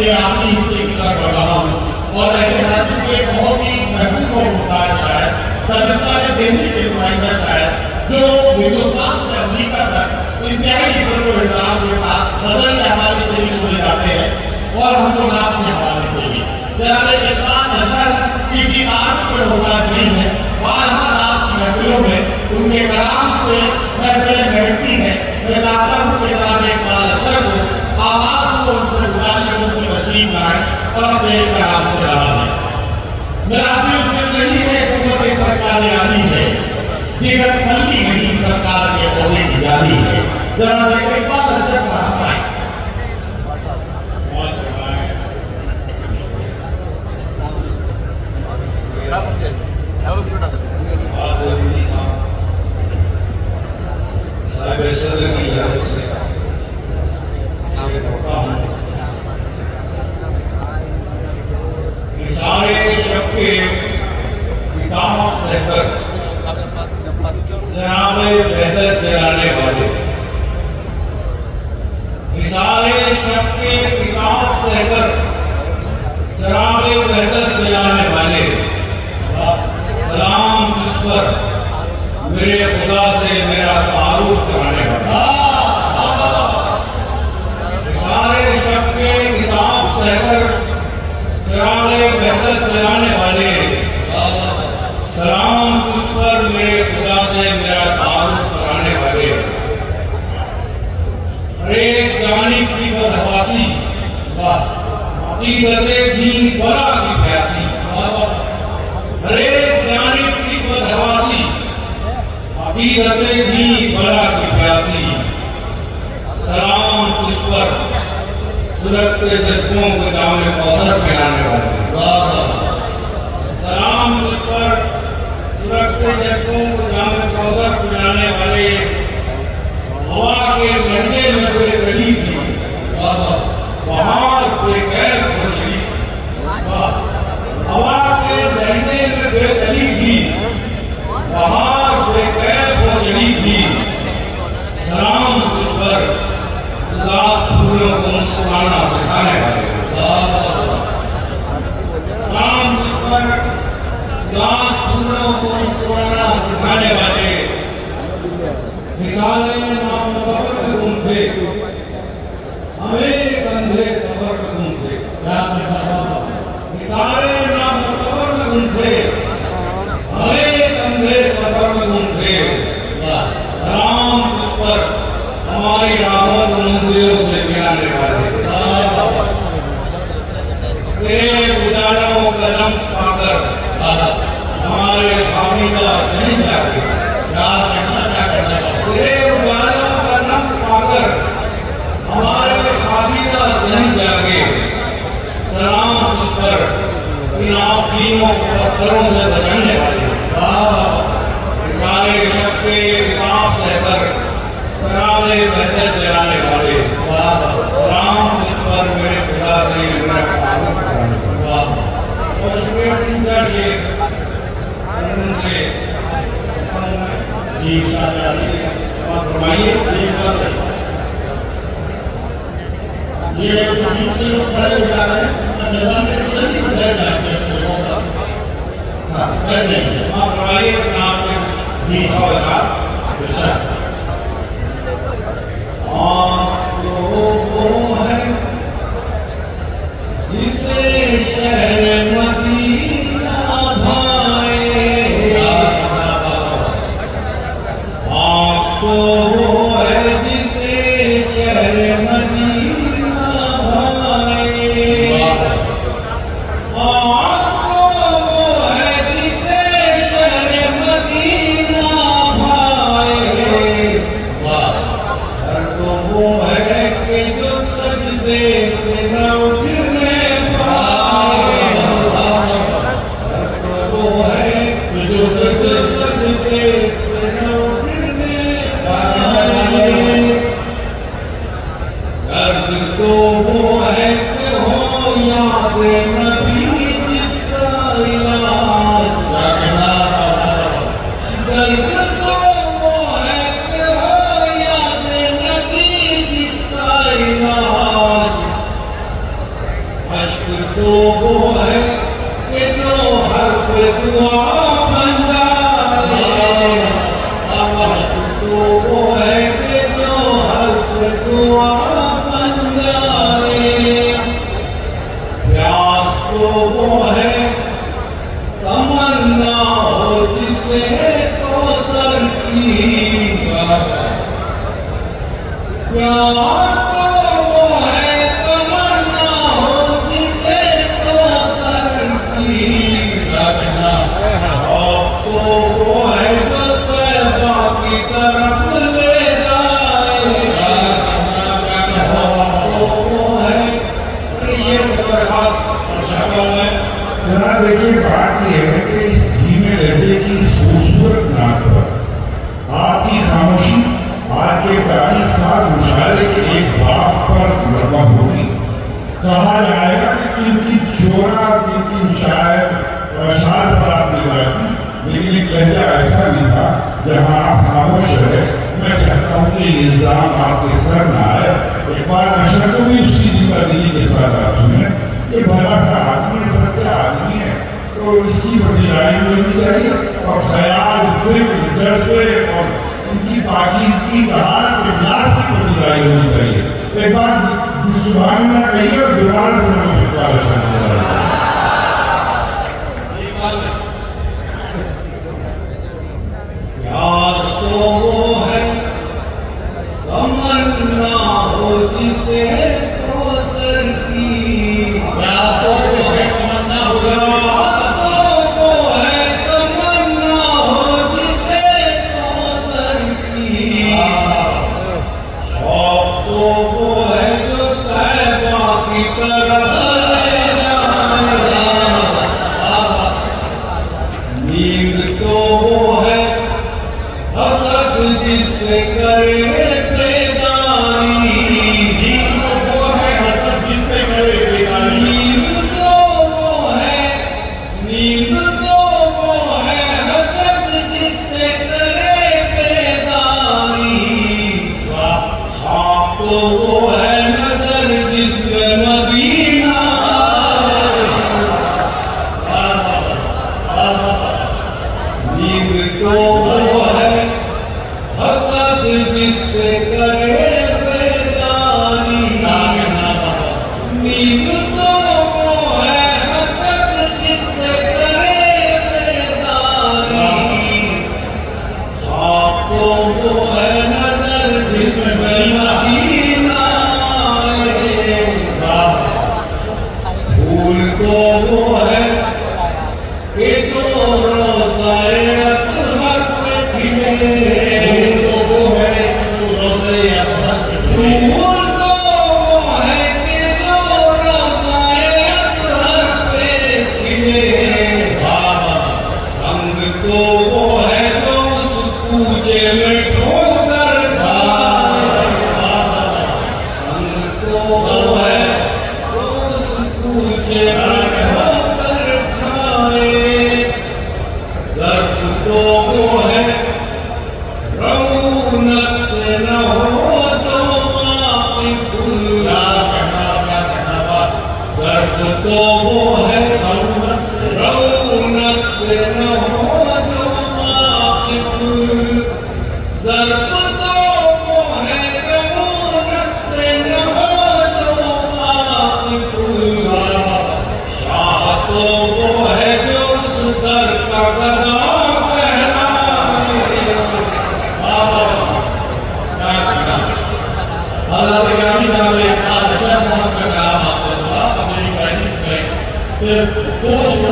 से आखिरी हिस्से की तरफ बढ़ रहा हूँ और ऐतिहासिक एक बहुत ही महत्वपूर्ण मुद्दा है शायद पाकिस्तान दिल्ली के नुमाइंदा शायद जो हिंदुस्तान से अमेरिका तक इंतहाई इज्जत और एहतराम के साथ गजल के हवाले से भी सुने जाते हैं और हमको नाम के हवाले से भी जनाब इरफान अशर किसी आदमी पर मोहताज नहीं है। बारह रात की महफिलों में उनके कलाम से महफिलें बैठती हैं। मैं चाहता हूँ कि जनाब इरफान अशर को आवाज को उनसे गुजारिश उनकी तशरीफ लाए और अपने कलाम से नवाजें। मेरा दिल नहीं है हुकूमत सरकार आनी है, जिगर फली नहीं सरकार के पौधे की जानी है। जनाब इरफान अशर साहब आए। मेरे खुदा से मेरा तारुफ कराने वाला सारे सबके किताब सहकर चरागे बेहतर चलाने वाले सलाम तुझ पर मेरे खुदा से मेरा तारुफ कराने वाले हरे जानी की बदहवासी हकीकते जी बला की प्यासी हरे जानी की बदहवासी हकीकते भी बड़ा की प्यासी सलाम तुझ पर सुरखते जज्बों को जामे कौसर पिलाने वाले सलाम तुझ पर सुरखते जज्बों को जामे कौसर पिलाने वाले हवा के लहजे में कोई गली थी वहां कोई गैर पहुंची हवा के लहजे में कोई गली थी वहां चली थी सलाम तुझ पर उदास फूलों को मुस्कुराना सिखाने वाले सलाम तुझ पर उदास फूलों को मुस्कुराना सिखाने वाले मिसालें नामुतबर में गुम थे हमें कंधे सफर में गुम थे मिसालें नामुतबर में गुम थे हमें कंधे सफर में गुम थे सलाम तुझ पर हमारी राहों को मंजिलों से मिलाने वाले तेरे उजालों का लम्स पाकर हमारे खामिदा नहीं जागे तेरे उजालों का लम्स पाकर हमारे खामिदा नहीं जागे सलाम तुझ पर इन आफीनों को पत्थरों से बचाने वाले सारे सबके किताब सहकर सराले बेहतर जलाने वाले राम तुझ पर मेरे खुदा से मेरा तारुफ कराने और उसमें टीचर से उनसे जी फरमाइए ये दूसरे लोग खड़े हो जा रहे हैं जल्दी से बैठ जाते हैं बैठ जाइए फरमाइए नाम जी वो है जिसे शहर मदीना भाए आपको वो है जिसे शहर मदीना भाए आपको वो है जिसे शहर मदीना वो है कि जो सजदे से न उठने पाए वो है कि जो सजदे से न उठने पाए दर्द तो वो है कि हो याद नबी जिसका इलाज दर्द तो वो है कि हो याद नबी जिसका इलाज इश्क तो वो है कि जो हर्फ दुआ बन जाए, इश्क तो वो है कि जो हर्फ दुआ बन जाए, प्यास तो वो है तमन्ना हो जिसे कौसर की, प्यास तो वो है तमन्ना हो जिसे कौसर की, शौक तो वो है जो तैबा की तरफ ले जाए, शौक तो वो है ये बरखास्त जरा देखिए, बात यह है कि इस धीमे लहजे की खूबसूरत नाक पर आपकी खामोशी आज के 40 साल मुशायरे के एक बाप पर लगा होगी। कहा जाएगा कि किनकी शोरा किनकी शायर और अशार पर आप लगाई, लेकिन एक लहजा ऐसा नहीं था जहाँ आप खामोश रहे। मैं चाहता हूँ कि इल्जाम आपके सर न आए। एक बार नशर को भी उसकी जिंदगी के साथ आप सुने। ये भला सा आदमी है, सच्चा आदमी है, तो इसकी वजीराई होनी चाहिए और ख्याल फिक्र जज्बे और उनकी पाकीज़गी तहारत इखलास की वजीराई होनी चाहिए। एक बार जुबान में कहिए और दोबारा से प्यास तो वो है तमन्ना हो जिसे कौसर की, प्यास तो वो है तमन्ना हो प्यास तो वो है तमन्ना हो जिसे कौसर की, शौक तो वो है जो तैबा की तरफ ले जाए, नींद तो वो है हसद जिससे करे बेदारी, नींद तो वो है हसद जिससे करे बेदारी, नींद तो वो है, नींद तो वो है हसद जिससे करे बेदारी, ख्वाब तो वो है नजर जिसमें मदीना, नींद तो वो है हसद जिससे करे बेदारी, नींद तो वो है हसद जिससे करे बेदारी, ख्वाब तो वो है नजर जिसमें मदीना आए, फूल तो वो है कि जो रोज़ाए अतहर पे खिले, फूल तो वो है जो रोज़े अतहर पे खिले, फूल तो वो है कि जो रोज़ाए अतहर पे खिले, संग तो वो है जो उस कूचे में ठोकर खाए, संग तो वो है जो उस कूचे में ठोकर खाए, ज़र्फ़ तो वो है रौनक से न हो जो वाक़िफ़, ज़र्फ़ तो वो है रौनक से न हो जो वाक़िफ़, ज़र्फ़ तो वो है रौनक से न हो जो वाक़िफ़, शाह तो वो है जो उस दर का गदा कहलाए, हज़रत गिरामी जनाब आदिशा साहब का कलाम आपने सुना। अब मेरी फहरिस्त में फिर 2